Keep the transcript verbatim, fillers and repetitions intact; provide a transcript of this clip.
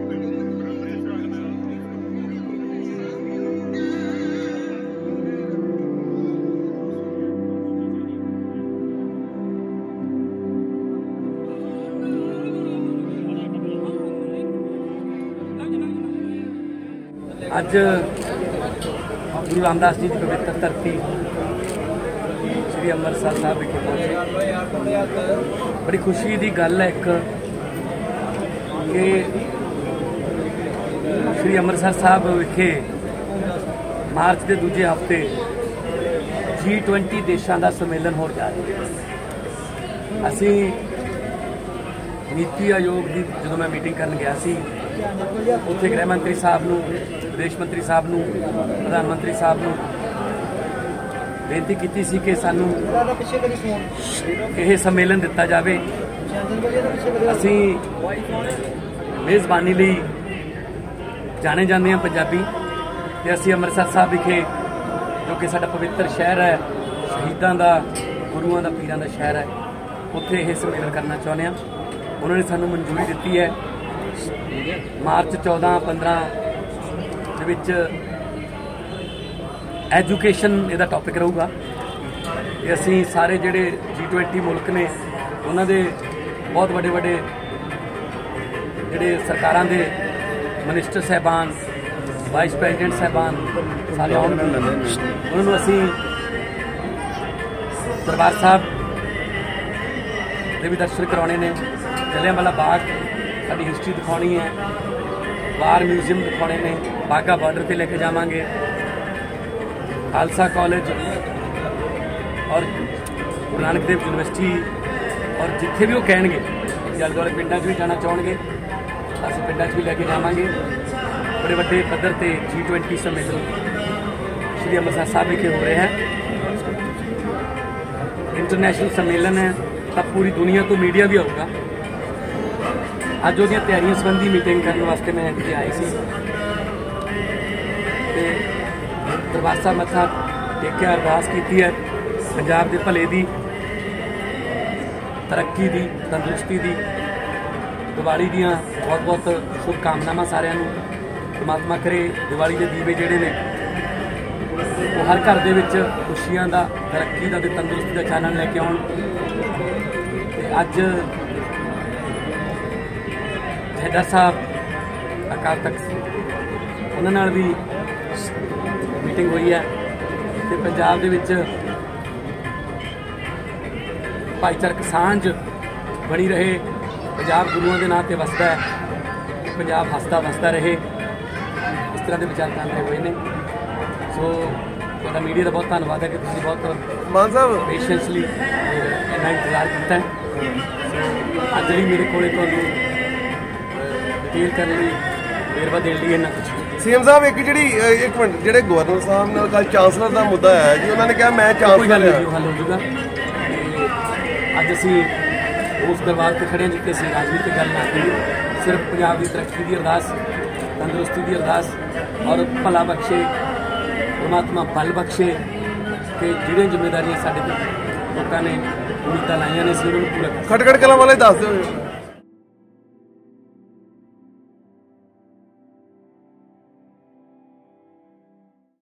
अज गुरु रामदास जी की पवित्र धरती श्री अमृतसर साहब विखे पहुंचे। बड़ी खुशी की गल है एक कि श्री अमृतसर साहब विखे मार्च के दूजे हफ्ते जी ट्वेंटी देशों का सम्मेलन हो जा रहा। असी नीति आयोग की जो मैं मीटिंग करन गया सी, उत्थे गृह मंत्री साहब नूं, विदेश मंत्री साहब नूं, प्रधानमंत्री साहब नूं बेनती की सी कि सानूं यह सम्मेलन दिता जाए। असी मेज़बानी लई जाने जाते हैं पंजाबी, ते असी अमृतसर साहब विखे जो कि साडा पवित्र शहर है, शहीदों का, गुरुओं का, पीरां का शहर है, उत्थे यह सम्मेलन करना चाहुंदे हां। उन्होंने सानूं मंजूरी दी है। मार्च चौदह पंद्रह एजुकेशन इहदा टॉपिक रहूगा। असी सारे जिहड़े जी ट्वेंटी मुल्क ने उन्होंने बहुत बड़े बड़े जिहड़े सरकारां दे मिनिस्टर साहबान, वाइस प्रेजिडेंट साहबान सारे आउणगे। उन्होंने असी दरबार साहब दे भी दर्शन करवाने ने, जलियांवाला बाग साडी हिस्टरी दिखानी है, वार म्यूजियम दिखाने ने, बाघा बॉर्डर पर लेके जावांगे, खालसा कॉलेज और गुरु नानक देव यूनिवर्सिटी, और जिथे भी वो कहेंगे आले दुआले पिंडां भी जाना चाहोगे असीं पिंडां भी लेके जावांगे। बड़े वड्डे पद्धर ते जी ट्वेंटी सम्मेलन श्री अमृतसर साहब विखे हो रहे हैं। इंटरनेशनल सम्मेलन है तो पूरी दुनिया तो मीडिया भी आऊगा। अज वो तैयारियों संबंधी मीटिंग करने वास्ते मैं इतने आई सी, दरबार साहब मत्था टेकिया, अरदास की है पंजाब के भले की, तरक्की की, तंदुरुस्ती की, दिवाली दियां बहुत बहुत शुभकामनावां सारिਆਂ ਨੂੰ। परमात्मा करे दिवाली के दीवे जिहड़े ने वो हर घर दे विच खुशियां दा, तरक्की दा ते तंदुरुस्ती दा चानण लैके आउण। अज जहेदार साहब अकाल तख्त उन्हां नाल भी मीटिंग हुई है कि पंजाब दे विच भाईचारक सांझ बनी रहे, पंजाब गुरुओं के नाम से वसदा है, पंजाब हसदा वसदा रहे, इस तरह के विचार कर रहे हुए हैं। सो तो मीडिया का बहुत धन्यवाद है कि तुसीं बहुत मान साहब पेशेंसली इन्ना इंतजार किया है। अज भी मेरे को डिटेल करने वेरवा देने लिए इन्ना कुछ। सीएम साहब एक जी एक मिनट जो गवर्नर साहब ने कल चांसलर का मुद्दा है जी, उन्होंने कहा मैं कोई गल नहीं, हल हो जाएगा। अज असी उस दरबार पर खड़े जिते असी राजनीतिक गल ना करिए, सिर्फ पंजाब की तरक्की की अरदास, तंदुरुस्ती की अरदास और भला बख्शे, परमात्मा बल बख्शे कि जिहड़ियां जिम्मेदारियां साडे लोगों ने उम्मीदां लाइयां ने, असीं उन्हां नूं पूरा कर। खटखट कलां वाले दस दो।